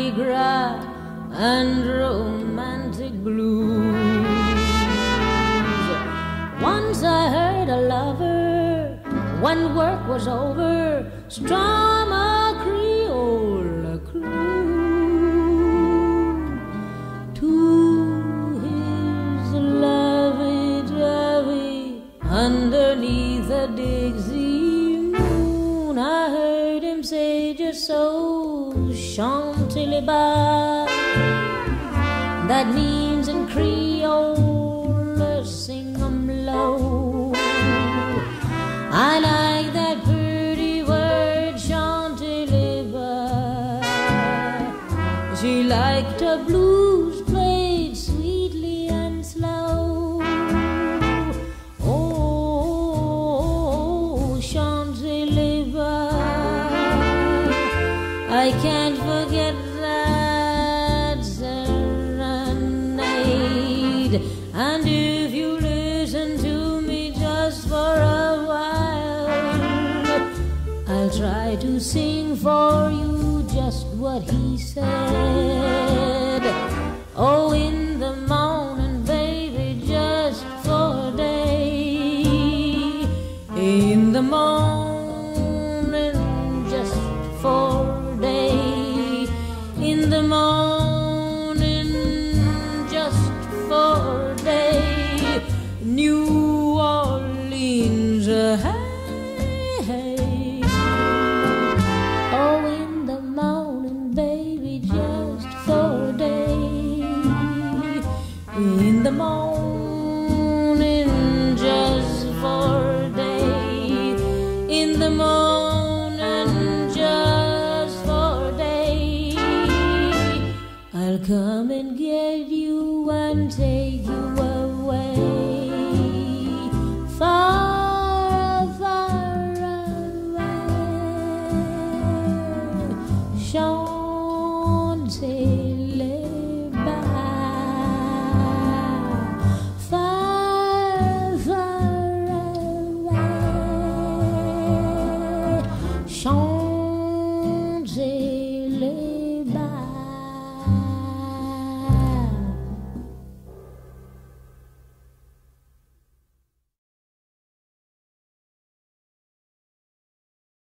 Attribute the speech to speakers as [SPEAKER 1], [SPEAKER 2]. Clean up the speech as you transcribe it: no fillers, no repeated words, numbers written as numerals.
[SPEAKER 1] Mardi Gras and romantic blues. Once I heard a lover, when work was over, strum a Creole croon to his lovey-dovey underneath a Dixie moon. I heard him say just so, Chantez-les bas, that means in Creole, sing 'em low. I like that pretty word, Chantez-les bas. She liked her blues played sweetly and slow. Oh, Chantez-les bas, I can't forget that serenade. And if you listen to me just for a while, I'll try to sing for you just what he said. Oh, in the morning, baby, just for a day. In the morning, just for a day. In the morning, just for a day. New Orleans, hey, hey. Oh, in the morning, baby, just for a day. In the morning, just for a day. In the morning, just for a day. I'll come and get you and take you away. Far, far away. Chantez.